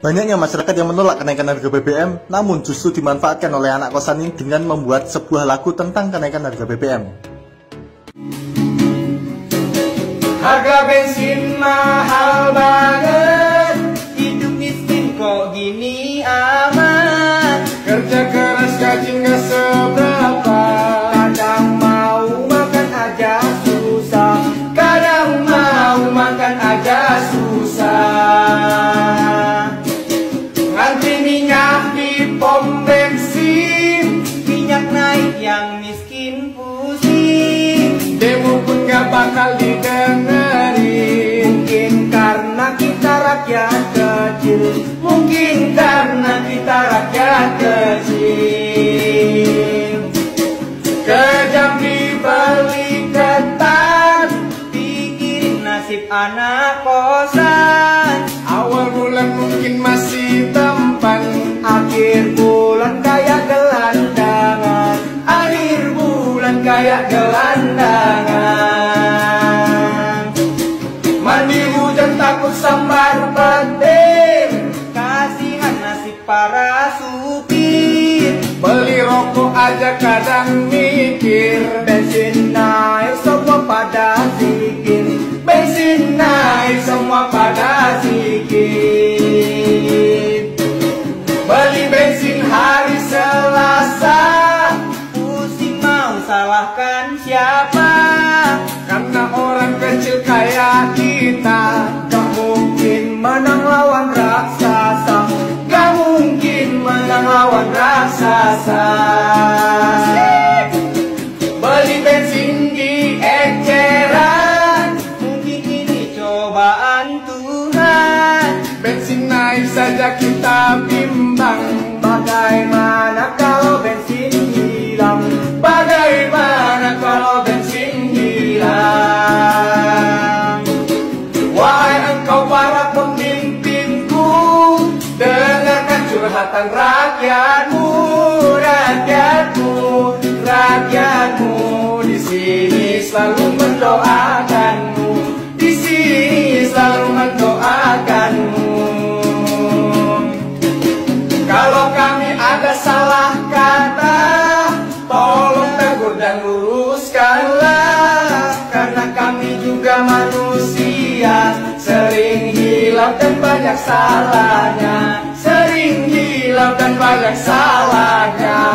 Banyaknya masyarakat yang menolak kenaikan harga BBM, namun justru dimanfaatkan oleh anak kosan ini dengan membuat sebuah lagu tentang kenaikan harga BBM. Harga bensin mahal banget, hidup miskin kok gini amat. Kerja keras gaji nggak seberapa, kadang mau makan aja susah, kadang mau makan aja susah. Ngantri minyak di pom bensin, minyak naik yang miskin pusing. Demo pun gak bakal didengerin, mungkin karena kita rakyat kecil, mungkin karena kita rakyat kecil. Kejam dibeli ketan, pikirin nasib anak kosan. Awal bulan mungkin masih tampan, akhir bulan kayak gelandangan, akhir bulan kayak gelandangan. Mandi hujan takut sambar petir, kasihan nasib para supir. Beli rokok aja kadang mikir, bensin naik semua pada zikir, bensin naik semua pada zikir. Beli bensin hari Selasa, pusing mau salahkan siapa? Karena orang kecil kayak kita gak mungkin menang lawan raksasa, gak mungkin menang lawan raksasa. Beli bensin di eceran, mungkin ini cobaan Tuhan. Bensin naik saja kita bimbang, bagaimana kalau bensin hilang? Bagaimana kalau bensin hilang? Wahai engkau para pemimpinku, dengarkan curhatan rakyatmu, rakyatmu, rakyatmu. Di sini selalu mendoakanmu, di sini selalu mendoakanmu. Kalau kami ada salah kata, tolong tegur dan luruskanlah, karena kami juga manusia, sering hilang dan banyak salahnya, sering hilang dan banyak salahnya.